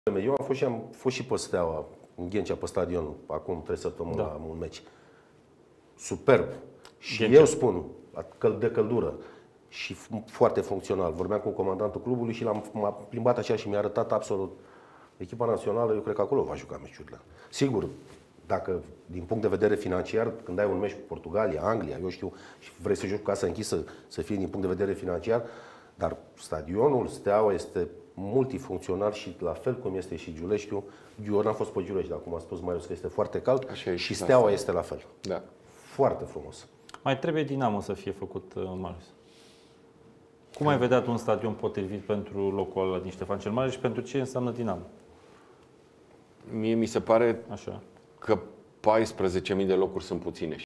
Eu am fost și pe Steaua, în Ghencea, pe stadion, acum 3 săptămâni, la un meci. Superb. Și Ghencea. Eu spun, de căldură și foarte funcțional. Vorbeam cu comandantul clubului și m-a plimbat așa și mi-a arătat absolut. Echipa națională, eu cred că acolo va juca meciurile. Sigur, dacă din punct de vedere financiar, când ai un meci cu Portugalia, Anglia, eu știu, și vrei să joci cu casă închisă, să fie din punct de vedere financiar, dar stadionul Steaua este multifuncțional și la fel cum este și Giuleștiu. Eu n-am fost pe Giulești, dar cum a spus Marius că este foarte cald și Steaua asta este la fel. Da. Foarte frumos. Mai trebuie Dinamo să fie făcut, Marius. Cum ai vedea un stadion potrivit pentru locul ăla din Ștefan cel Mare și pentru ce înseamnă Dinamo? Mie mi se pare așa, că 14.000 de locuri sunt puține.